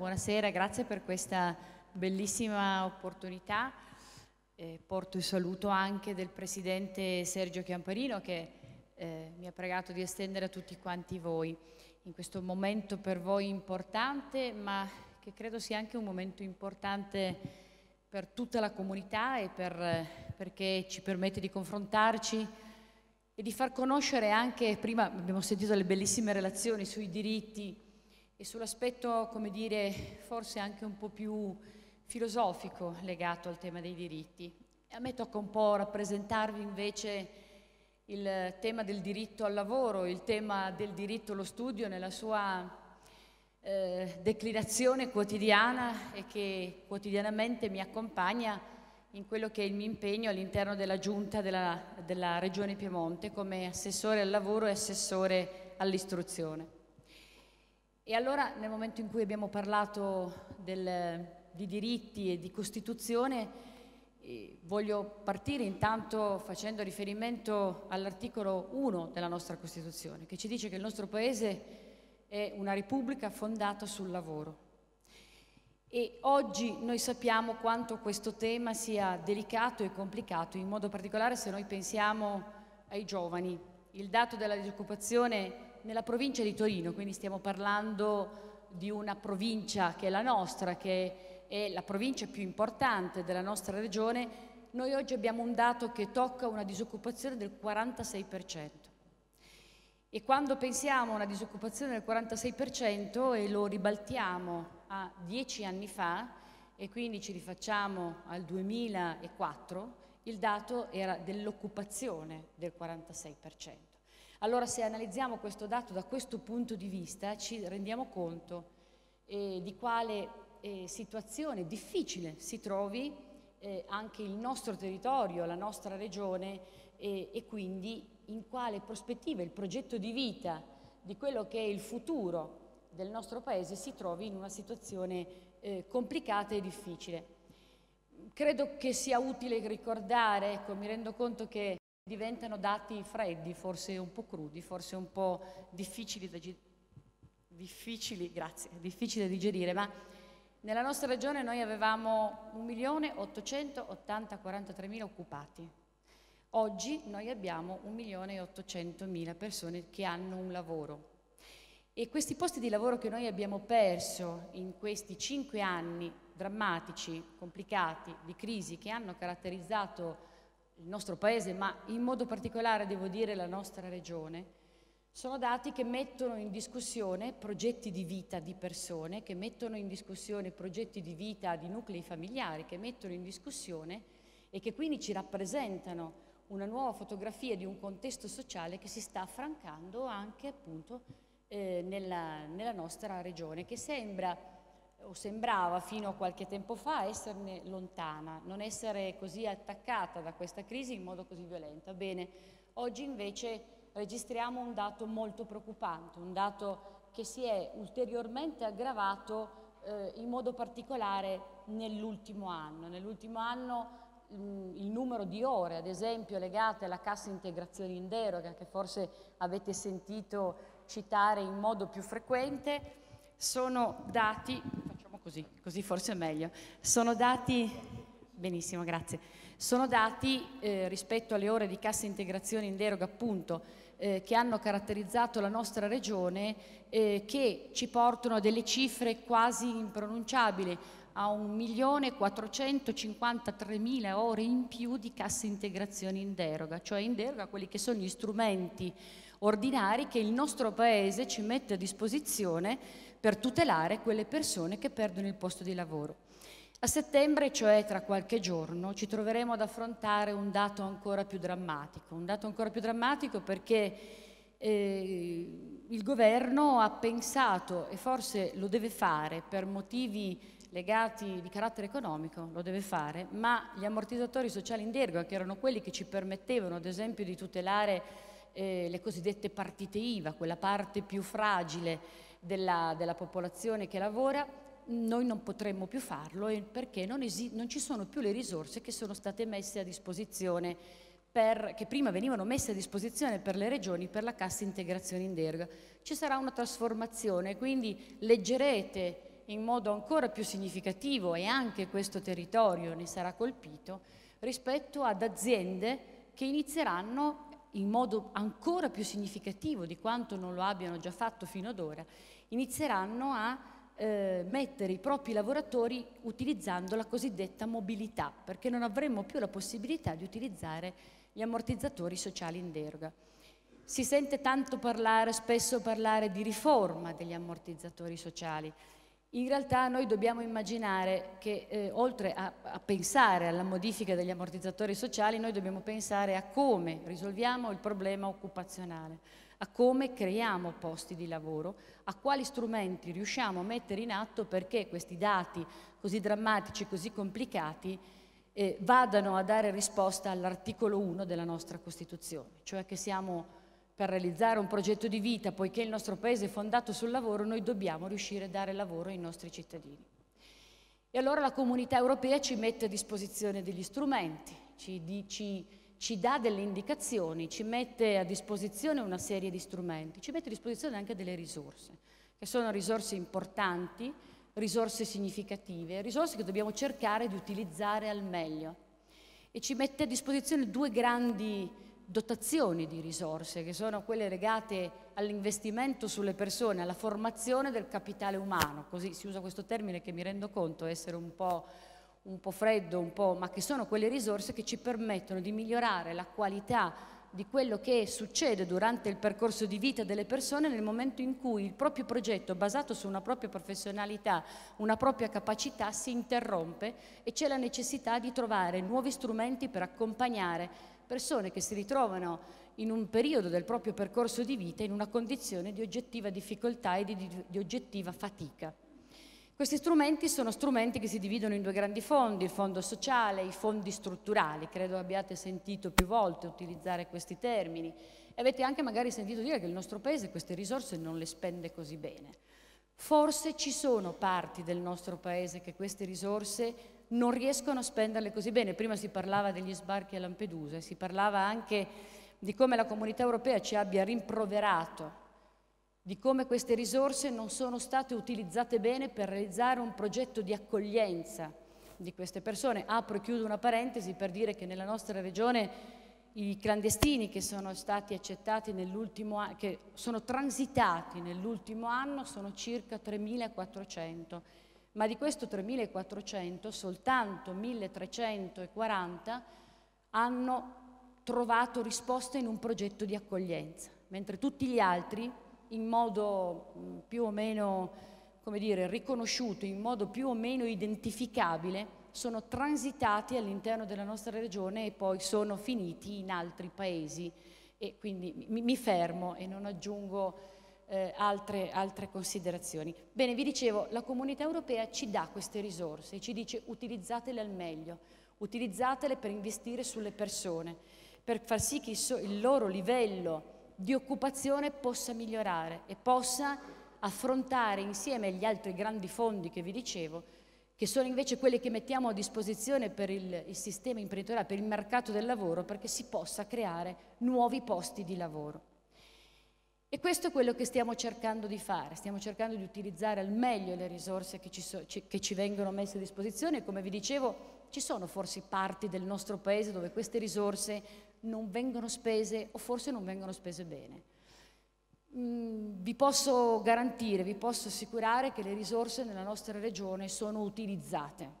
buonasera, grazie per questa bellissima opportunità. Porto il saluto anche del Presidente Sergio Chiamparino che mi ha pregato di estendere a tutti quanti voi in questo momento per voi importante, ma che credo sia anche un momento importante per tutta la comunità e perché ci permette di confrontarci e di far conoscere anche, prima abbiamo sentito le bellissime relazioni sui diritti e sull'aspetto, come dire, forse anche un po' più filosofico legato al tema dei diritti. A me tocca un po' rappresentarvi invece il tema del diritto al lavoro, il tema del diritto allo studio nella sua declinazione quotidiana e che quotidianamente mi accompagna in quello che è il mio impegno all'interno della Giunta della Regione Piemonte come assessore al lavoro e assessore all'istruzione. E allora nel momento in cui abbiamo parlato di diritti e di Costituzione, voglio partire intanto facendo riferimento all'articolo 1 della nostra Costituzione, che ci dice che il nostro Paese è una Repubblica fondata sul lavoro. E oggi noi sappiamo quanto questo tema sia delicato e complicato, in modo particolare se noi pensiamo ai giovani. Il dato della disoccupazione nella provincia di Torino, quindi stiamo parlando di una provincia che è la nostra, che è la provincia più importante della nostra regione, noi oggi abbiamo un dato che tocca una disoccupazione del 46%. E quando pensiamo a una disoccupazione del 46% e lo ribaltiamo a 10 anni fa e quindi ci rifacciamo al 2004, il dato era dell'occupazione del 46%. Allora se analizziamo questo dato da questo punto di vista ci rendiamo conto di quale situazione difficile si trovi anche il nostro territorio, la nostra regione e quindi in quale prospettiva il progetto di vita di quello che è il futuro del nostro Paese si trovi in una situazione complicata e difficile. Credo che sia utile ricordare, ecco, mi rendo conto che diventano dati freddi, forse un po' crudi, forse un po' difficili da digerire, ma nella nostra regione noi avevamo 1.880.043 occupati. Oggi noi abbiamo 1.800.000 persone che hanno un lavoro. E questi posti di lavoro che noi abbiamo perso in questi 5 anni drammatici, complicati, di crisi che hanno caratterizzato il nostro Paese, ma in modo particolare devo dire la nostra regione, sono dati che mettono in discussione progetti di vita di persone, che mettono in discussione progetti di vita di nuclei familiari, che mettono in discussione e che quindi ci rappresentano una nuova fotografia di un contesto sociale che si sta affrancando anche appunto nella nostra regione, che sembra o sembrava fino a qualche tempo fa esserne lontana, non essere così attaccata da questa crisi in modo così violento. Bene, oggi invece registriamo un dato molto preoccupante, un dato che si è ulteriormente aggravato in modo particolare nell'ultimo anno. Nell'ultimo anno il numero di ore, ad esempio, legate alla cassa integrazione in deroga, che forse avete sentito citare in modo più frequente, sono dati, facciamo così forse è meglio, sono dati, benissimo, grazie, sono dati rispetto alle ore di cassa integrazione in deroga appunto che hanno caratterizzato la nostra regione che ci portano a delle cifre quasi impronunciabili, a 1.453.000 ore in più di cassa integrazione in deroga, cioè in deroga quelli che sono gli strumenti ordinari che il nostro Paese ci mette a disposizione per tutelare quelle persone che perdono il posto di lavoro. A settembre, cioè tra qualche giorno, ci troveremo ad affrontare un dato ancora più drammatico perché il governo ha pensato, e forse lo deve fare per motivi legati di carattere economico, lo deve fare, ma gli ammortizzatori sociali in deroga, che erano quelli che ci permettevano ad esempio di tutelare le cosiddette partite IVA, quella parte più fragile della popolazione che lavora, noi non potremmo più farlo perché non ci sono più le risorse che sono state messe a disposizione che prima venivano messe a disposizione per le regioni per la cassa integrazione in deroga. Ci sarà una trasformazione, quindi leggerete in modo ancora più significativo, e anche questo territorio ne sarà colpito, rispetto ad aziende che inizieranno in modo ancora più significativo di quanto non lo abbiano già fatto fino ad ora, inizieranno a mettere i propri lavoratori utilizzando la cosiddetta mobilità, perché non avremo più la possibilità di utilizzare gli ammortizzatori sociali in deroga. Si sente tanto spesso parlare di riforma degli ammortizzatori sociali. In realtà noi dobbiamo immaginare che oltre a pensare alla modifica degli ammortizzatori sociali, noi dobbiamo pensare a come risolviamo il problema occupazionale, a come creiamo posti di lavoro, a quali strumenti riusciamo a mettere in atto perché questi dati così drammatici, così complicati, vadano a dare risposta all'articolo 1 della nostra Costituzione, cioè che siamo per realizzare un progetto di vita, poiché il nostro Paese è fondato sul lavoro, noi dobbiamo riuscire a dare lavoro ai nostri cittadini. E allora la Comunità Europea ci mette a disposizione degli strumenti, ci dà delle indicazioni, ci mette a disposizione una serie di strumenti, ci mette a disposizione anche delle risorse, che sono risorse importanti, risorse significative, risorse che dobbiamo cercare di utilizzare al meglio. E ci mette a disposizione due grandi dotazioni di risorse, che sono quelle legate all'investimento sulle persone, alla formazione del capitale umano, così si usa questo termine che mi rendo conto essere un po' freddo, ma che sono quelle risorse che ci permettono di migliorare la qualità di quello che succede durante il percorso di vita delle persone nel momento in cui il proprio progetto basato su una propria professionalità, una propria capacità si interrompe e c'è la necessità di trovare nuovi strumenti per accompagnare persone che si ritrovano in un periodo del proprio percorso di vita in una condizione di oggettiva difficoltà e di oggettiva fatica. Questi strumenti sono strumenti che si dividono in due grandi fondi, il fondo sociale e i fondi strutturali. Credo abbiate sentito più volte utilizzare questi termini e avete anche magari sentito dire che il nostro Paese queste risorse non le spende così bene. Forse ci sono parti del nostro Paese che queste risorse non riescono a spenderle così bene. Prima si parlava degli sbarchi a Lampedusa e si parlava anche di come la Comunità Europea ci abbia rimproverato, di come queste risorse non sono state utilizzate bene per realizzare un progetto di accoglienza di queste persone. Apro e chiudo una parentesi per dire che nella nostra regione i clandestini che sono stati accettati nell'ultimo anno, che sono transitati nell'ultimo anno, sono circa 3.400, ma di questo 3.400 soltanto 1.340 hanno trovato risposta in un progetto di accoglienza, mentre tutti gli altri, in modo più o meno, come dire, riconosciuto, in modo più o meno identificabile, sono transitati all'interno della nostra regione e poi sono finiti in altri paesi. E quindi mi fermo e non aggiungo altre considerazioni. Bene, vi dicevo, la Comunità Europea ci dà queste risorse e ci dice utilizzatele al meglio, utilizzatele per investire sulle persone, per far sì che il loro livello di occupazione possa migliorare e possa affrontare insieme agli altri grandi fondi che vi dicevo, che sono invece quelli che mettiamo a disposizione per il sistema imprenditoriale, per il mercato del lavoro, perché si possa creare nuovi posti di lavoro. E questo è quello che stiamo cercando di fare, stiamo cercando di utilizzare al meglio le risorse che ci vengono messe a disposizione. Come vi dicevo, ci sono forse parti del nostro Paese dove queste risorse non vengono spese o forse non vengono spese bene. Vi posso garantire, vi posso assicurare che le risorse nella nostra regione sono utilizzate,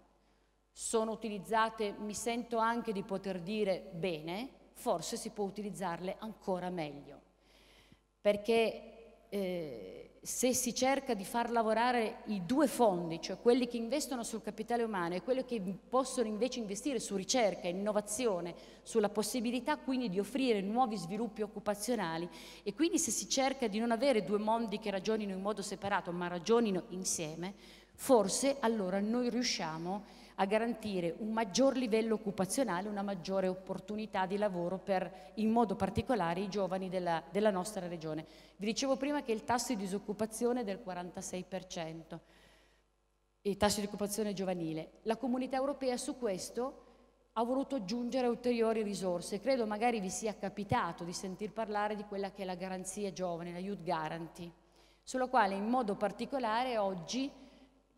mi sento anche di poter dire bene, forse si può utilizzarle ancora meglio, perché se si cerca di far lavorare i due fondi, cioè quelli che investono sul capitale umano e quelli che possono invece investire su ricerca, innovazione, sulla possibilità quindi di offrire nuovi sviluppi occupazionali, e quindi se si cerca di non avere due mondi che ragionino in modo separato ma ragionino insieme, forse allora noi riusciamo a garantire un maggior livello occupazionale, una maggiore opportunità di lavoro per, in modo particolare, i giovani della nostra regione. Vi dicevo prima che il tasso di disoccupazione è del 46%, il tasso di occupazione giovanile. La Comunità Europea su questo ha voluto aggiungere ulteriori risorse. Credo magari vi sia capitato di sentir parlare di quella che è la garanzia giovane, la Youth Guarantee, sulla quale in modo particolare oggi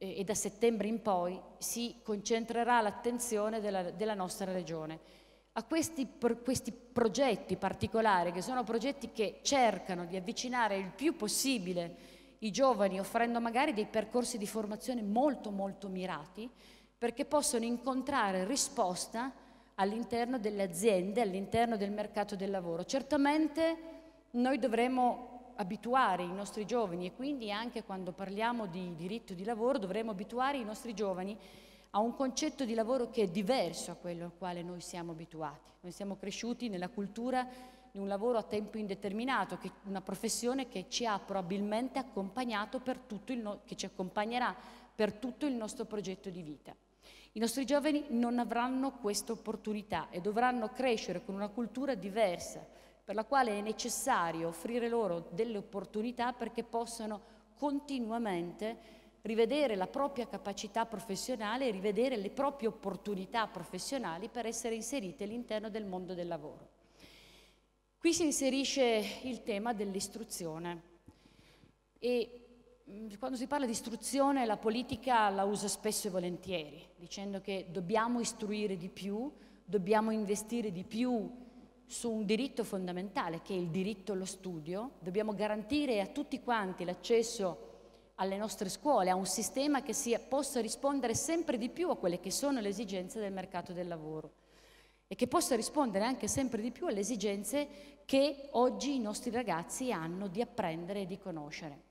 e da settembre in poi si concentrerà l'attenzione della nostra regione. A questi progetti particolari, che sono progetti che cercano di avvicinare il più possibile i giovani, offrendo magari dei percorsi di formazione molto molto mirati, perché possono incontrare risposta all'interno delle aziende, all'interno del mercato del lavoro. Certamente noi dovremo abituare i nostri giovani, e quindi anche quando parliamo di diritto di lavoro dovremo abituare i nostri giovani a un concetto di lavoro che è diverso a quello al quale noi siamo abituati. Noi siamo cresciuti nella cultura di un lavoro a tempo indeterminato, una professione che ci ha probabilmente accompagnato che ci accompagnerà per tutto il nostro progetto di vita. I nostri giovani non avranno questa opportunità e dovranno crescere con una cultura diversa, per la quale è necessario offrire loro delle opportunità perché possano continuamente rivedere la propria capacità professionale e rivedere le proprie opportunità professionali per essere inserite all'interno del mondo del lavoro. Qui si inserisce il tema dell'istruzione e quando si parla di istruzione la politica la usa spesso e volentieri, dicendo che dobbiamo istruire di più, dobbiamo investire di più su un diritto fondamentale che è il diritto allo studio, dobbiamo garantire a tutti quanti l'accesso alle nostre scuole, a un sistema che possa rispondere sempre di più a quelle che sono le esigenze del mercato del lavoro e che possa rispondere anche sempre di più alle esigenze che oggi i nostri ragazzi hanno di apprendere e di conoscere.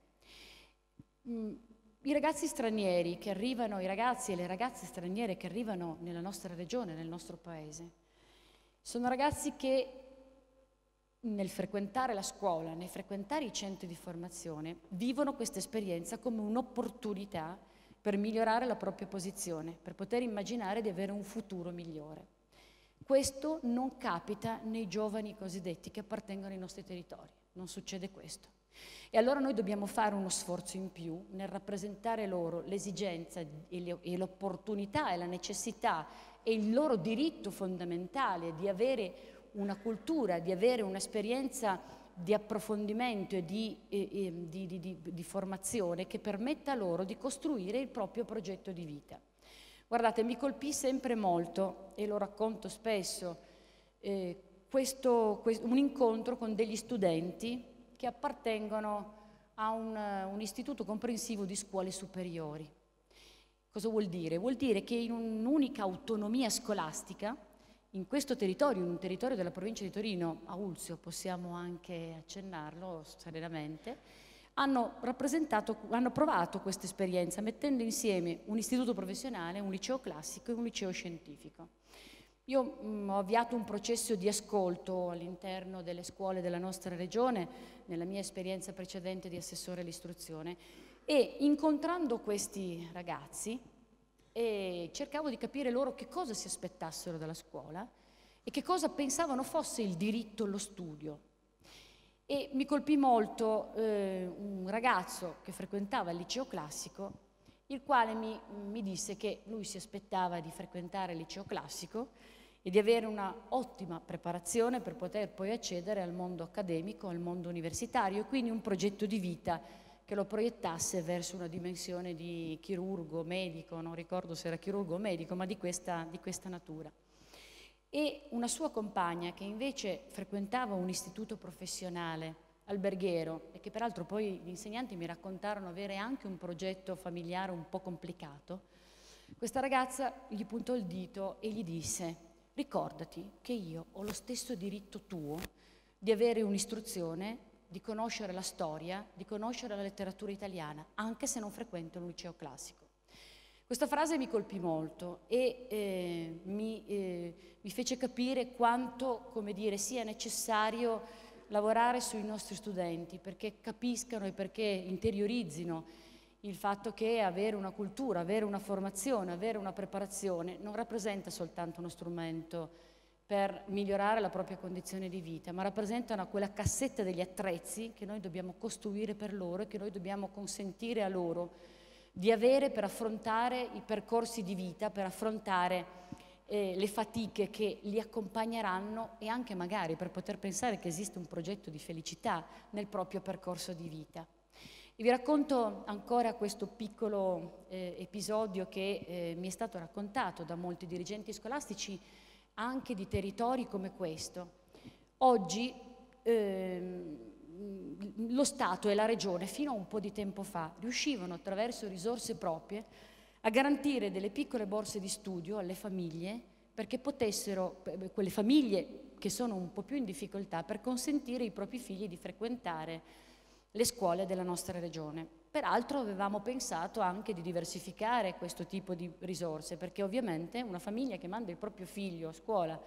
I ragazzi stranieri che arrivano, i ragazzi e le ragazze straniere che arrivano nella nostra regione, nel nostro paese, sono ragazzi che nel frequentare la scuola, nel frequentare i centri di formazione, vivono questa esperienza come un'opportunità per migliorare la propria posizione, per poter immaginare di avere un futuro migliore. Questo non capita nei giovani cosiddetti che appartengono ai nostri territori, non succede questo. E allora noi dobbiamo fare uno sforzo in più nel rappresentare loro l'esigenza e l'opportunità e la necessità e il loro diritto fondamentale di avere una cultura, di avere un'esperienza di approfondimento e di formazione che permetta loro di costruire il proprio progetto di vita. Guardate, mi colpì sempre molto, e lo racconto spesso, un incontro con degli studenti che appartengono a un istituto comprensivo di scuole superiori. Cosa vuol dire? Vuol dire che in un'unica autonomia scolastica, in questo territorio, in un territorio della provincia di Torino, a Ulzio, possiamo anche accennarlo serenamente, hanno provato questa esperienza mettendo insieme un istituto professionale, un liceo classico e un liceo scientifico. Io ho avviato un processo di ascolto all'interno delle scuole della nostra regione, nella mia esperienza precedente di assessore all'istruzione, e incontrando questi ragazzi cercavo di capire loro che cosa si aspettassero dalla scuola e che cosa pensavano fosse il diritto allo studio. E mi colpì molto un ragazzo che frequentava il liceo classico, il quale mi disse che lui si aspettava di frequentare il liceo classico e di avere una ottima preparazione per poter poi accedere al mondo accademico, al mondo universitario, e quindi un progetto di vita che lo proiettasse verso una dimensione di chirurgo, medico, non ricordo se era chirurgo o medico, ma di questa natura. E una sua compagna che invece frequentava un istituto professionale alberghiero e che peraltro poi gli insegnanti mi raccontarono avere anche un progetto familiare un po' complicato, questa ragazza gli puntò il dito e gli disse: ricordati che io ho lo stesso diritto tuo di avere un'istruzione, di conoscere la storia, di conoscere la letteratura italiana, anche se non frequento un liceo classico. Questa frase mi colpì molto e mi fece capire quanto, come dire, sia necessario lavorare sui nostri studenti perché capiscano e perché interiorizzino il fatto che avere una cultura, avere una formazione, avere una preparazione non rappresenta soltanto uno strumento per migliorare la propria condizione di vita, ma rappresentano quella cassetta degli attrezzi che noi dobbiamo costruire per loro e che noi dobbiamo consentire a loro di avere per affrontare i percorsi di vita, per affrontare le fatiche che li accompagneranno e anche magari per poter pensare che esiste un progetto di felicità nel proprio percorso di vita. E vi racconto ancora questo piccolo episodio che mi è stato raccontato da molti dirigenti scolastici anche di territori come questo. Oggi lo Stato e la Regione fino a un po' di tempo fa riuscivano attraverso risorse proprie a garantire delle piccole borse di studio alle famiglie perché potessero, quelle famiglie che sono un po' più in difficoltà, per consentire ai propri figli di frequentare le scuole della nostra regione. Peraltro avevamo pensato anche di diversificare questo tipo di risorse, perché ovviamente una famiglia che manda il proprio figlio a scuola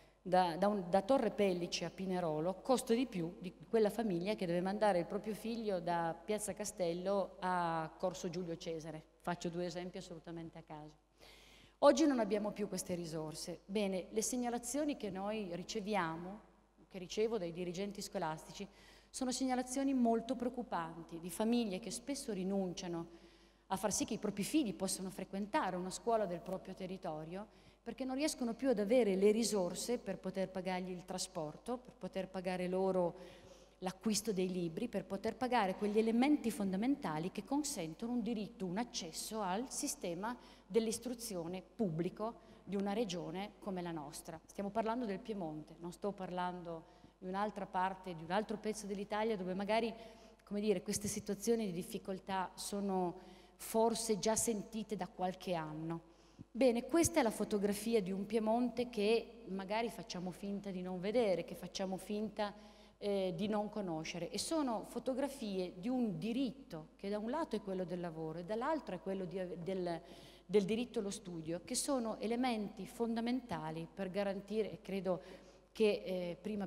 da Torre Pellice a Pinerolo costa di più di quella famiglia che deve mandare il proprio figlio da Piazza Castello a Corso Giulio Cesare. Faccio 2 esempi assolutamente a caso. Oggi non abbiamo più queste risorse. Bene, le segnalazioni che noi riceviamo, che ricevo dai dirigenti scolastici, sono segnalazioni molto preoccupanti di famiglie che spesso rinunciano a far sì che i propri figli possano frequentare una scuola del proprio territorio perché non riescono più ad avere le risorse per poter pagargli il trasporto, per poter pagare loro l'acquisto dei libri, per poter pagare quegli elementi fondamentali che consentono un diritto, un accesso al sistema dell'istruzione pubblico di una regione come la nostra. Stiamo parlando del Piemonte, non sto parlando di un'altra parte, di un altro pezzo dell'Italia dove magari, come dire, queste situazioni di difficoltà sono forse già sentite da qualche anno. Bene, questa è la fotografia di un Piemonte che magari facciamo finta di non vedere, che facciamo finta di non conoscere, e sono fotografie di un diritto che da un lato è quello del lavoro e dall'altro è quello del diritto allo studio, che sono elementi fondamentali per garantire, e credo che prima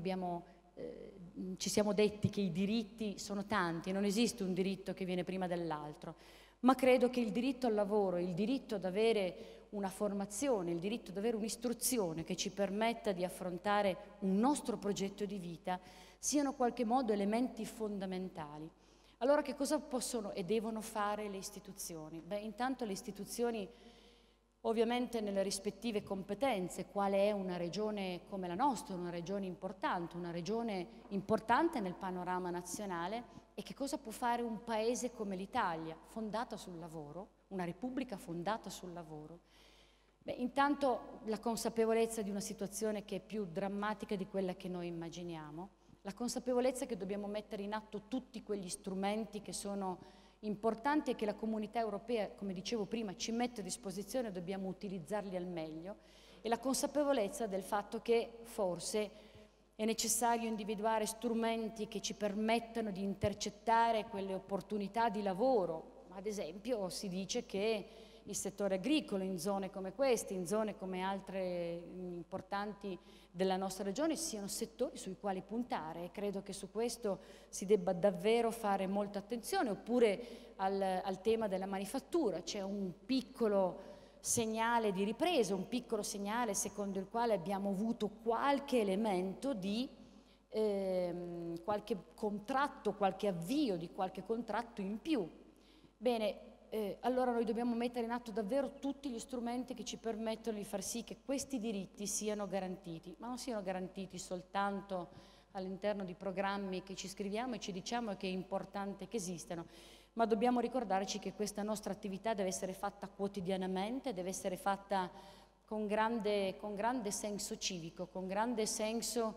ci siamo detti che i diritti sono tanti, non esiste un diritto che viene prima dell'altro, ma credo che il diritto al lavoro, il diritto ad avere una formazione, il diritto ad avere un'istruzione che ci permetta di affrontare un nostro progetto di vita siano in qualche modo elementi fondamentali. Allora che cosa possono e devono fare le istituzioni? Beh, intanto le istituzioni ovviamente nelle rispettive competenze, quale è una regione come la nostra, una regione importante nel panorama nazionale, e che cosa può fare un paese come l'Italia, fondata sul lavoro, una repubblica fondata sul lavoro. Beh, intanto la consapevolezza di una situazione che è più drammatica di quella che noi immaginiamo, la consapevolezza che dobbiamo mettere in atto tutti quegli strumenti che sono importanti e che la comunità europea, come dicevo prima, ci mette a disposizione, dobbiamo utilizzarli al meglio, e la consapevolezza del fatto che forse è necessario individuare strumenti che ci permettano di intercettare quelle opportunità di lavoro. Ad esempio si dice che il settore agricolo in zone come queste, in zone come altre importanti della nostra regione, siano settori sui quali puntare, e credo che su questo si debba davvero fare molta attenzione. Oppure al tema della manifattura c'è un piccolo segnale di ripresa, un piccolo segnale secondo il quale abbiamo avuto qualche elemento di qualche contratto, qualche avvio di qualche contratto in più. Bene, allora noi dobbiamo mettere in atto davvero tutti gli strumenti che ci permettono di far sì che questi diritti siano garantiti, ma non siano garantiti soltanto all'interno di programmi che ci scriviamo e ci diciamo che è importante che esistano, ma dobbiamo ricordarci che questa nostra attività deve essere fatta quotidianamente, deve essere fatta con grande senso civico, con grande senso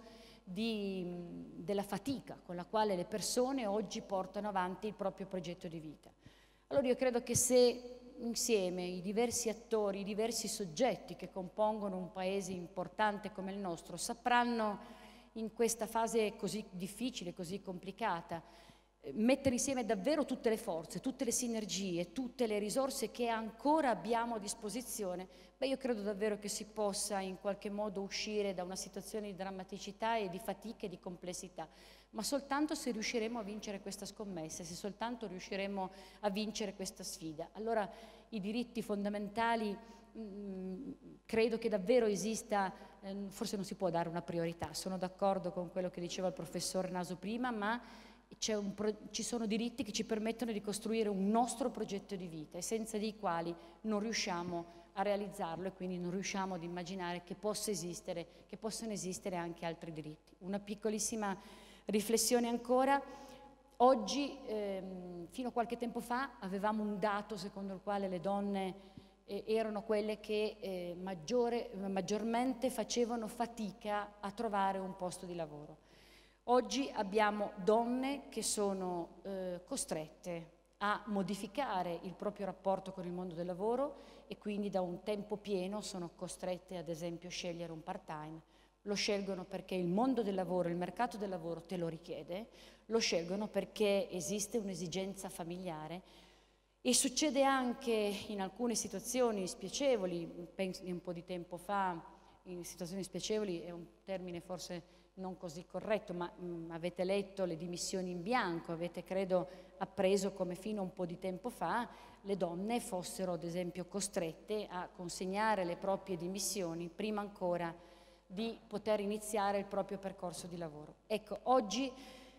della fatica con la quale le persone oggi portano avanti il proprio progetto di vita. Allora io credo che se insieme i diversi attori, i diversi soggetti che compongono un paese importante come il nostro sapranno in questa fase così difficile, così complicata, mettere insieme davvero tutte le forze, tutte le sinergie, tutte le risorse che ancora abbiamo a disposizione, beh, io credo davvero che si possa in qualche modo uscire da una situazione di drammaticità e di fatica e di complessità, ma soltanto se riusciremo a vincere questa scommessa, se soltanto riusciremo a vincere questa sfida. Allora i diritti fondamentali, credo che davvero esista, forse non si può dare una priorità, sono d'accordo con quello che diceva il professor Naso prima, ma ci sono diritti che ci permettono di costruire un nostro progetto di vita e senza dei quali non riusciamo a realizzarlo, e quindi non riusciamo ad immaginare che possano esistere anche altri diritti. Una piccolissima riflessione ancora. Oggi, fino a qualche tempo fa, avevamo un dato secondo il quale le donne erano quelle che maggiormente facevano fatica a trovare un posto di lavoro. Oggi abbiamo donne che sono costrette a modificare il proprio rapporto con il mondo del lavoro e quindi da un tempo pieno sono costrette ad esempio a scegliere un part-time. Lo scelgono perché il mondo del lavoro, il mercato del lavoro te lo richiede, lo scelgono perché esiste un'esigenza familiare e succede anche in alcune situazioni spiacevoli, penso di un po' di tempo fa, in situazioni spiacevoli è un termine forse non così corretto, ma avete letto le dimissioni in bianco, avete credo appreso come fino a un po' di tempo fa le donne fossero ad esempio costrette a consegnare le proprie dimissioni prima ancora di poter iniziare il proprio percorso di lavoro. Ecco, oggi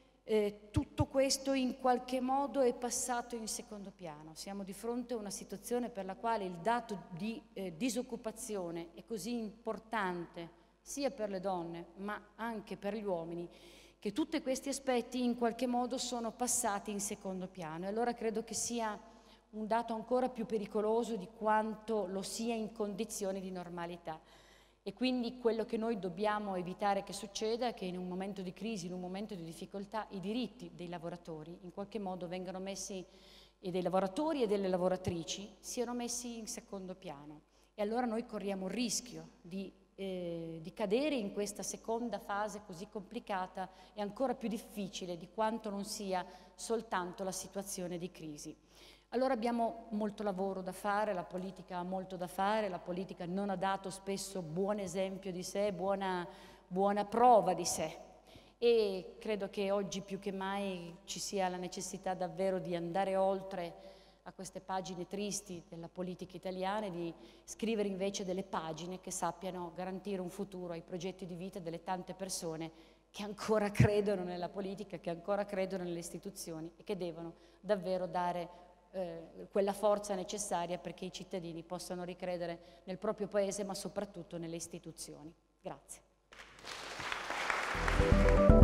tutto questo in qualche modo è passato in secondo piano. Siamo di fronte a una situazione per la quale il dato di disoccupazione è così importante sia per le donne ma anche per gli uomini, che tutti questi aspetti in qualche modo sono passati in secondo piano. E allora credo che sia un dato ancora più pericoloso di quanto lo sia in condizioni di normalità. E quindi quello che noi dobbiamo evitare che succeda è che in un momento di crisi, in un momento di difficoltà, i diritti dei lavoratori in qualche modo vengano messi, e dei lavoratori e delle lavoratrici, siano messi in secondo piano. E allora noi corriamo il rischio di cadere in questa seconda fase così complicata e ancora più difficile di quanto non sia soltanto la situazione di crisi. Allora abbiamo molto lavoro da fare, la politica ha molto da fare, la politica non ha dato spesso buon esempio di sé, buona prova di sé e credo che oggi più che mai ci sia la necessità davvero di andare oltre a queste pagine tristi della politica italiana e di scrivere invece delle pagine che sappiano garantire un futuro ai progetti di vita delle tante persone che ancora credono nella politica, che ancora credono nelle istituzioni e che devono davvero dare quella forza necessaria perché i cittadini possano ricredere nel proprio paese ma soprattutto nelle istituzioni. Grazie.